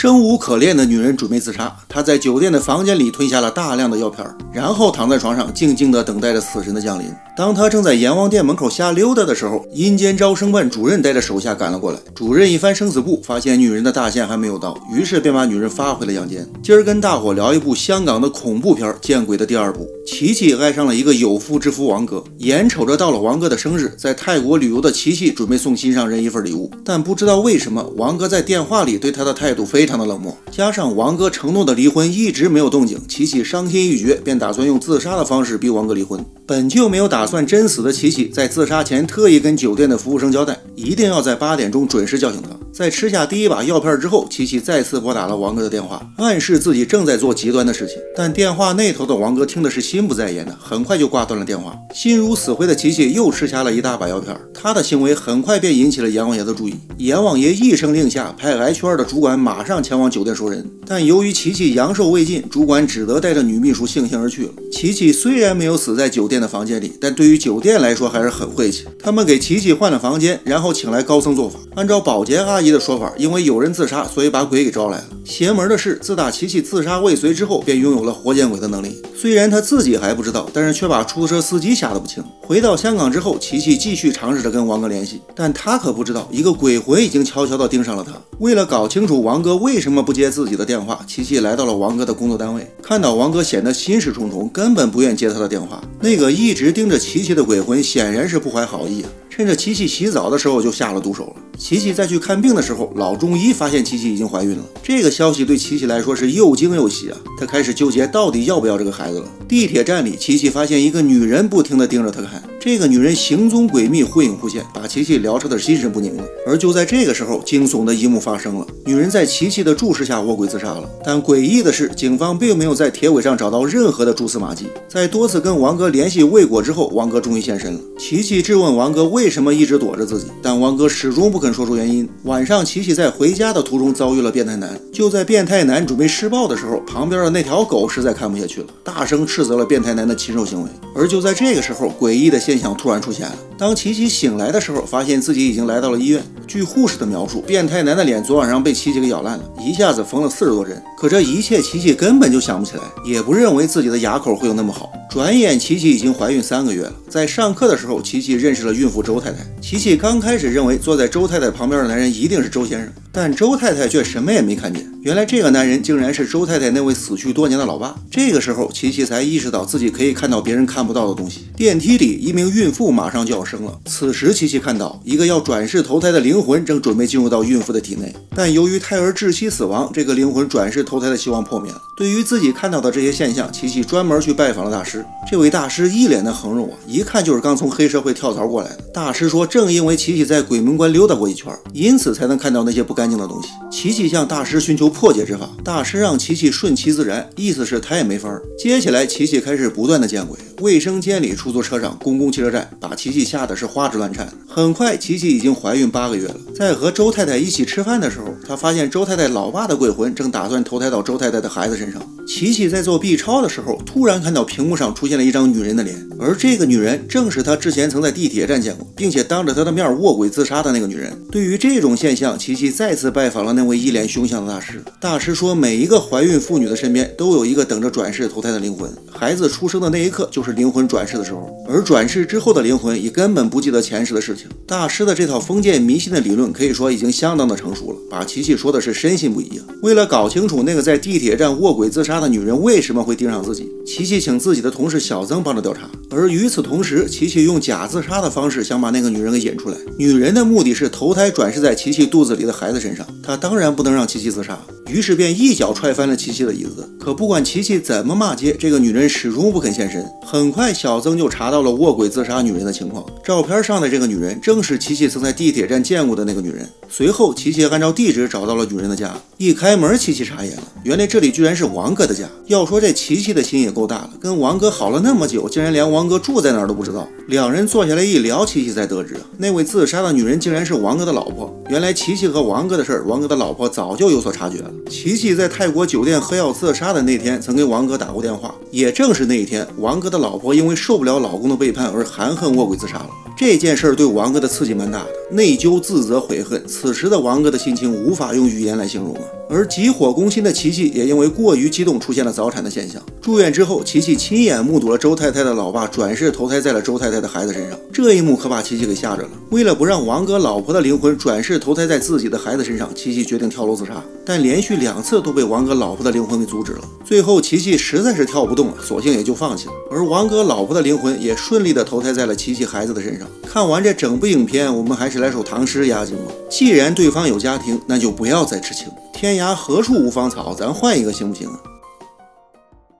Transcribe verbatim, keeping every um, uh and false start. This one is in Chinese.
生无可恋的女人准备自杀，她在酒店的房间里吞下了大量的药片，然后躺在床上静静地等待着死神的降临。当她正在阎王殿门口瞎溜达的时候，阴间招生办主任带着手下赶了过来。主任一翻生死簿，发现女人的大限还没有到，于是便把女人发回了阳间。今儿跟大伙聊一部香港的恐怖片《见鬼》的第二部。琪琪爱上了一个有妇之夫王哥，眼瞅着到了王哥的生日，在泰国旅游的琪琪准备送心上人一份礼物，但不知道为什么王哥在电话里对她的态度非常的冷漠，加上王哥承诺的离婚一直没有动静，琪琪伤心欲绝，便打算用自杀的方式逼王哥离婚。本就没有打算真死的琪琪，在自杀前特意跟酒店的服务生交代，一定要在八点钟准时叫醒他。在吃下第一把药片之后，琪琪再次拨打了王哥的电话，暗示自己正在做极端的事情。但电话那头的王哥听的是心不在焉的，很快就挂断了电话。心如死灰的琪琪又吃下了一大把药片，他的行为很快便引起了阎王爷的注意。阎王爷一声令下，派 H 二 的主管马上前往酒店收人。但由于琪琪阳寿未尽，主管只得带着女秘书悻悻而去了。琪琪虽然没有死在酒店的房间里，但对于酒店来说还是很晦气。他们给琪琪换了房间，然后请来高僧做法。按照保洁阿姨的说法，因为有人自杀，所以把鬼给招来了。邪门的是，自打琪琪自杀未遂之后，便拥有了活见鬼的能力。虽然他自己还不知道，但是却把出租车司机吓得不轻。回到香港之后，琪琪继续尝试着跟王哥联系，但他可不知道，一个鬼魂已经悄悄地盯上了他。为了搞清楚王哥为什么不接自己的电话，琪琪来到了王哥的工作单位，看到王哥显得心事重重，根本不愿接他的电话。那个一直盯着琪琪的鬼魂显然是不怀好意啊，趁着琪琪洗澡的时候就下了毒手了。琪琪再去看病的时候，老中医发现琪琪已经怀孕了。这个消息对琪琪来说是又惊又喜啊，她开始纠结到底要不要这个孩子了。地铁站里，琪琪发现一个女人不停地盯着她看，这个女人行踪诡秘，忽隐忽现，把琪琪撩扯得心神不宁了。而就在这个时候，惊悚的一幕发生了，女人在琪琪的注视下卧轨自杀了。但诡异的是，警方并没有在铁轨上找到任何的蛛丝马迹。在多次跟王哥联系未果之后，王哥终于现身了。琪琪质问王哥为什么一直躲着自己，但王哥始终不肯说出原因。晚上，琪琪在回家的途中遭遇了变态男，就在变态男准备施暴的时候，旁边的那条狗实在看不下去了，大声斥责了变态男的禽兽行为。而就在这个时候，诡异的现象突然出现了。当琪琪醒来的时候，发现自己已经来到了医院。据护士的描述，变态男的脸昨晚上被琪琪给咬烂了，一下子缝了四十多针。可这一切琪琪根本就想不起来，也不认为自己的牙口会有那么好。转眼琪琪已经怀孕三个月了。在上课的时候，琪琪认识了孕妇周太太。琪琪刚开始认为坐在周太太旁边的男人一定是周先生，但周太太却什么也没看见。原来这个男人竟然是周太太那位死去多年的老爸。这个时候，琪琪才意识到自己可以看到别人看不到的东西。电梯里，一名孕妇马上就要生了。此时，琪琪看到一个要转世投胎的灵魂正准备进入到孕妇的体内，但由于胎儿窒息死亡，这个灵魂转世投胎的希望破灭了。对于自己看到的这些现象，琪琪专门去拜访了大师。这位大师一脸的横肉啊，一看就是刚从黑社会跳槽过来的。大师说，正因为琪琪在鬼门关溜达过一圈，因此才能看到那些不干净的东西。琪琪向大师寻求破解之法，大师让琪琪顺其自然，意思是他也没法。接下来，琪琪开始不断的见鬼。卫生间里、出租车上、公共汽车站，把琪琪吓得是花枝乱颤。很快，琪琪已经怀孕八个月了。在和周太太一起吃饭的时候，她发现周太太老爸的鬼魂正打算投胎到周太太的孩子身上。琪琪在做 B 超的时候，突然看到屏幕上出现了一张女人的脸，而这个女人正是她之前曾在地铁站见过，并且当着她的面卧轨自杀的那个女人。对于这种现象，琪琪再次拜访了那位一脸凶相的大师。大师说，每一个怀孕妇女的身边都有一个等着转世投胎的灵魂，孩子出生的那一刻就是灵魂转世的时候，而转世之后的灵魂也根本不记得前世的事情。大师的这套封建迷信的理论可以说已经相当的成熟了，把琪琪说的是深信不疑啊。为了搞清楚那个在地铁站卧轨自杀的女人为什么会盯上自己，琪琪请自己的同事小曾帮着调查。而与此同时，琪琪用假自杀的方式想把那个女人给引出来。女人的目的是投胎转世在琪琪肚子里的孩子身上，她当然不能让琪琪自杀，于是便一脚踹翻了琪琪的椅子。可不管琪琪怎么骂街，这个女人始终不肯现身。很快，小曾就查到了卧轨自杀女人的情况，照片上的这个女人正是琪琪曾在地铁站见过的那个女人。随后，琪琪按照地址找到了女人的家，一开门，琪琪傻眼了，原来这里居然是王哥的家。要说这琪琪的心也够大了，跟王哥好了那么久，竟然连王哥住在哪儿都不知道。两人坐下来一聊，琪琪才得知，那位自杀的女人竟然是王哥的老婆。原来琪琪和王哥的事儿，王哥的老婆早就有所察觉了。琪琪在泰国酒店喝药自杀的那天，曾给王哥打过电话，也正是那一天，王哥的老婆因为受不了老公的背叛而含恨卧轨自杀了。 这件事儿对王哥的刺激蛮大的，内疚、自责、悔恨，此时的王哥的心情无法用语言来形容啊。而急火攻心的琪琪也因为过于激动出现了早产的现象。住院之后，琪琪亲眼目睹了周太太的老爸转世投胎在了周太太的孩子身上，这一幕可把琪琪给吓着了。为了不让王哥老婆的灵魂转世投胎在自己的孩子身上，琪琪决定跳楼自杀，但连续两次都被王哥老婆的灵魂给阻止了。最后琪琪实在是跳不动了，索性也就放弃了。而王哥老婆的灵魂也顺利的投胎在了琪琪孩子的身上。看完这整部影片，我们还是来首唐诗压惊吧。既然对方有家庭，那就不要再痴情。天涯何处无芳草，咱换一个行不行啊？